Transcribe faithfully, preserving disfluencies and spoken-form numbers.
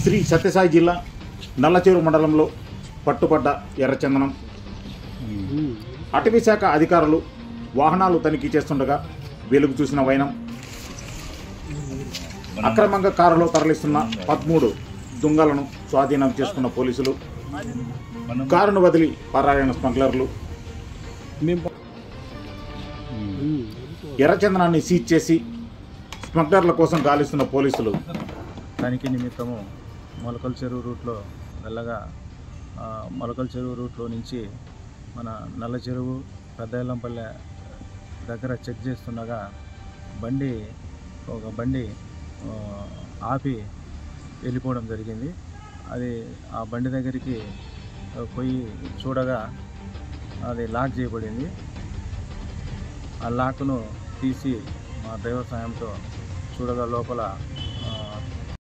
శ్రీ సత్యసాయి జిల్లా నల్లచెరువు మండలంలో పట్టుబడ్డ ఎర్రచందనం. అటవీ శాఖ అధికారులు వాహనాలు తనిఖీ చేస్తుండగా వెలుగు చూసిన వైనం. అక్రమంగా కారులో తరలిస్తున్న పదమూడు దుంగలను స్వాధీనం చేసుకున్న పోలీసులు. కారును వదిలి పరారైన స్మగ్లర్లు. ఎర్రచందనాన్ని సీజ్ చేసి స్మగ్లర్ల కోసం గాలిస్తున్న పోలీసులు. తనిఖీ నిమిత్తము మొలకల చెరువు రూట్లో వెళ్ళగా మొలకల చెరువు రూట్లో నుంచి మన నల్ల చెరువు పెద్దయల్లంపల్లె దగ్గర చెక్ చేస్తుండగా బండి ఒక బండి ఆపి వెళ్ళిపోవడం జరిగింది. అది ఆ బండి దగ్గరికి పోయి చూడగా అది లాక్ చేయబడింది. ఆ లాక్ను తీసి మా డ్రైవర్ సాయంతో చూడగా లోపల